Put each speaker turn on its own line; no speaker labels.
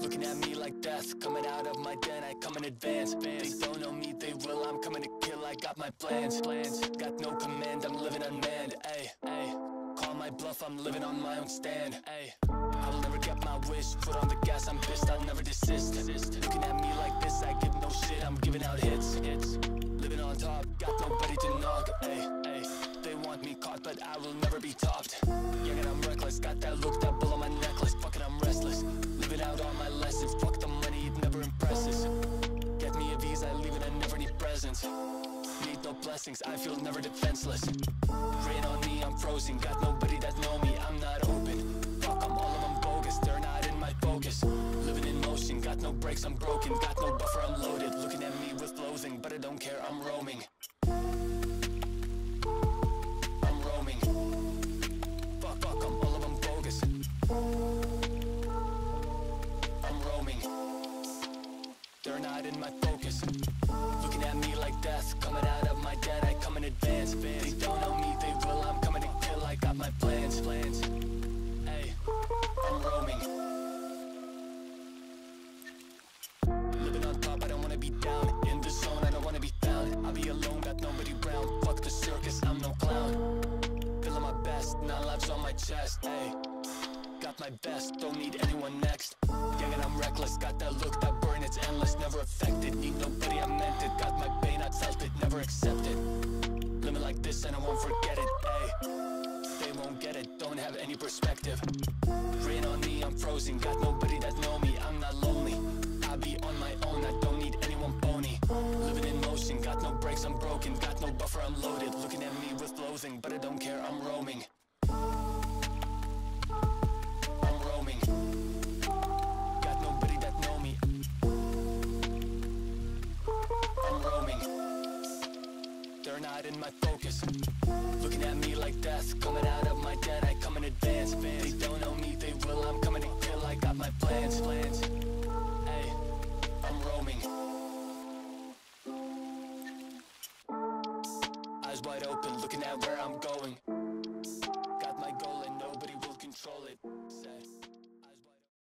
Looking at me like death, coming out of my den, I come in advance. They don't know me, they will, I'm coming to kill, I got my plans. Got no command, I'm living unmanned. Call my bluff, I'm living on my own stand. I will never get my wish, foot on the gas, I'm pissed, I'll never desist. Looking at me like this, I give no shit, I'm giving out hits. Living on top, got nobody to knock. They want me caught, but I will never be topped. Young and I'm reckless, got that look, that bull on my necklace. Fuck it, I'm restless, living out all my lessons. Fuck the money, it never impresses. Get me a visa, I leave it, I never need presents. Need no blessings, I feel never defenseless. Rain on me, I'm frozen, got nobody that know me, I'm not open. Fuck them, all of them bogus, they're not in my focus. Living in motion, got no brakes, I'm broken. Got no buffer, I'm loaded, looking at me with loathing. But I don't care, I'm roaming. I'm roaming. Fuck them, all of them bogus. I'm roaming. They're not in my focus. Looking at me like death, coming out of my den, I come in advance. They don't know me, they will, I'm coming to kill, I got my plans. I'm roaming. Living on top, I don't wanna be down. In the zone, I don't wanna be found. I'll be alone, got nobody round. Fuck the circus, I'm no clown. Feeling my best, 9 lives on my chest. Got my best, don't need anyone next. Young and I'm reckless, got that look, that burn, it's endless. Never affected, need nobody, I meant it. Got my pain, I felt it, never accepted. Living like this and I won't forget it. They won't get it, don't have any perspective. Rain on me, I'm frozen, got nobody that know me, I'm not lonely. I be on my own, I don't need anyone bony. Living in motion, got no brakes, I'm broken. Got no buffer, I'm loaded, looking at me with loathing. But I don't care, I'm roaming. I'm roaming. Got nobody that know me. I'm roaming. They're not in my focus. Looking at me like death, coming out of my den, I come in advance. They don't know me, they will, I'm coming to kill, I got my plans. I'm roaming. Eyes wide open, looking at where